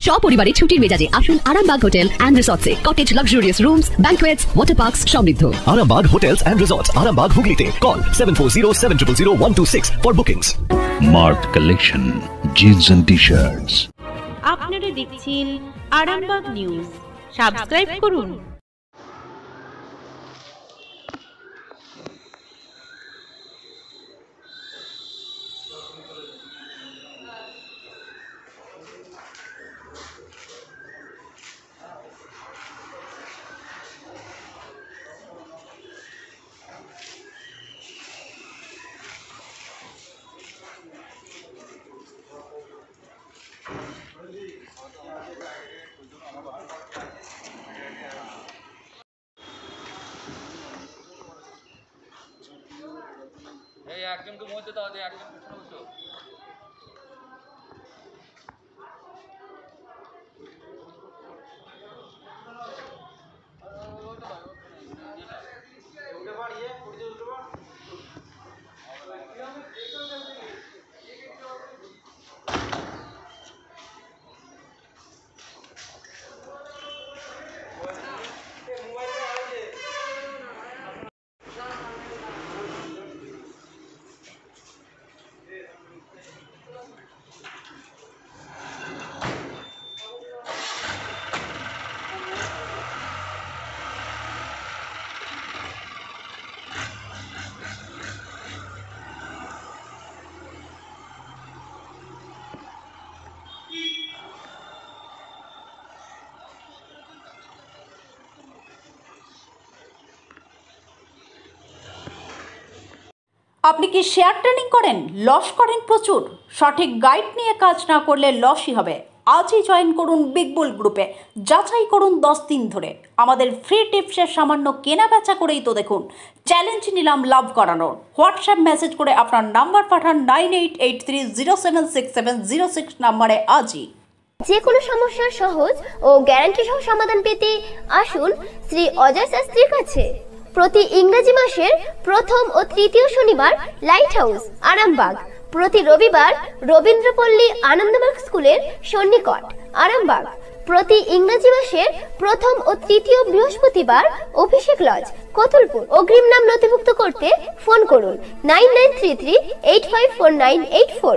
সপরিবারে ছুটির মেজাজে আসুন আরামবাগ হোটেল অ্যান্ড রিসর্টসে। Cottage luxurious rooms, banquets, water parks সমৃদ্ধ। Arambag Hotels and Resorts, Arambag Hooghly. Call 7407000126 for bookings. Mart Collection, jeans and t-shirts. আপনারা দেখছেন আরামবাগ নিউজ। সাবস্ক্রাইব করুন। একজনকে মধ্যে দাও, একজন পিছনে বসো। আপনি কি শেয়ার ট্রেডিং করেন, লস করেন প্রচুর? সঠিক গাইড নিয়ে কাজ না করলে লসই হবে। আজই জয়েন করুন বিগ বুল গ্রুপে। যাচাই করুন 10 দিন ধরে। আমাদের ফ্রি টিপসের সামান্য কেনা বেচা করেই তো দেখুন। চ্যালেঞ্জ নিলাম লাভ করানোর। হোয়াটসঅ্যাপ মেসেজ করে আপনার নাম্বার পাঠান 9883076706 নাম্বারে আজই। যে কোনো সমস্যার সহজ ও গ্যারান্টি সহ সমাধান পেতে আসুন শ্রী অজয় শাস্ত্রীর কাছে। প্রতি ইংরেজি মাসের প্রথম ও তৃতীয় শনিবার লাইট হাউস আরামবাগ, প্রতি রবিবার রবীন্দ্রপল্লী আনন্দমার্গ স্কুলের সন্নিকট আরামবাগ, প্রতি ইংরেজি মাসের প্রথম ও তৃতীয় বৃহস্পতিবার অভিষেক লজ কতুলপুর। অগ্রিম নাম নথিভুক্ত করতে ফোন করুন 9933854984।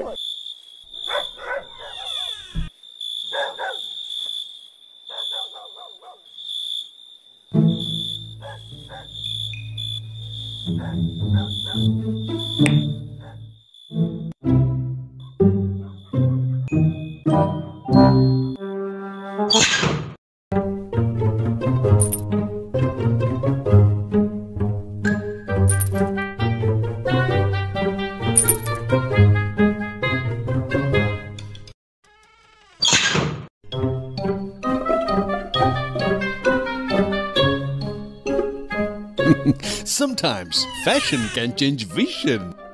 Sometimes fashion can change vision.